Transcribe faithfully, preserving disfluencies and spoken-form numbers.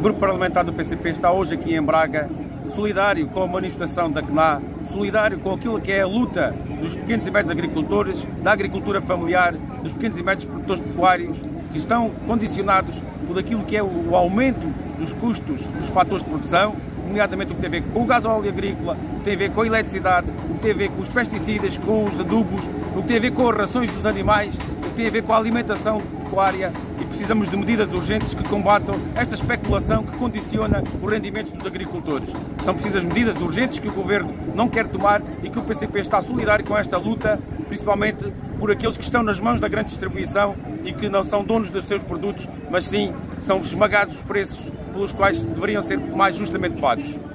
Grupo Parlamentar do P C P está hoje aqui em Braga, solidário com a manifestação da C N A, solidário com aquilo que é a luta dos pequenos e médios agricultores, da agricultura familiar, dos pequenos e médios produtores pecuários, que estão condicionados por aquilo que é o aumento dos custos dos fatores de produção, nomeadamente o que tem a ver com o gasóleo agrícola, o que tem a ver com a eletricidade, o que tem a ver com os pesticidas, com os adubos, o que tem a ver com as rações dos animais, o que tem a ver com a alimentação pecuária, e precisamos de medidas urgentes que combatam esta especulação que condiciona os rendimentos dos agricultores. São precisas medidas urgentes que o Governo não quer tomar e que o P C P está solidário com esta luta, principalmente por aqueles que estão nas mãos da grande distribuição e que não são donos dos seus produtos, mas sim são esmagados os preços pelos quais deveriam ser mais justamente pagos.